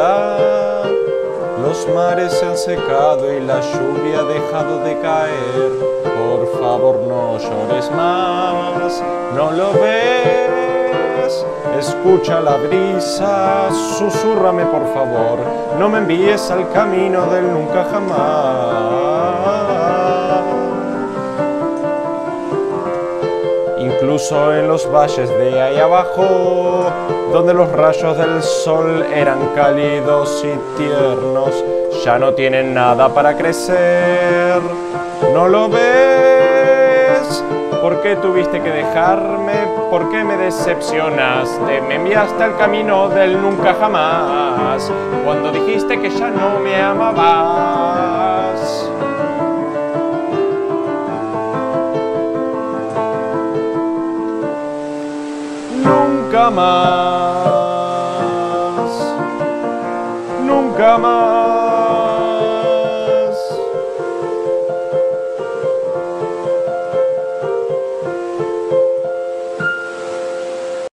soledad. Los mares se han secado y la lluvia ha dejado de caer. Por favor no llores más, ¿no lo ves? Escucha la brisa, susúrrame por favor, no me envíes al camino del nunca jamás. Incluso en los valles de ahí abajo, donde los rayos del sol eran cálidos y tiernos, ya no tienen nada para crecer. ¿No lo ves? ¿Por qué tuviste que dejarme? ¿Por qué me decepcionaste? Me enviaste al camino del nunca jamás, cuando dijiste que ya no me amabas. Nunca más, nunca más.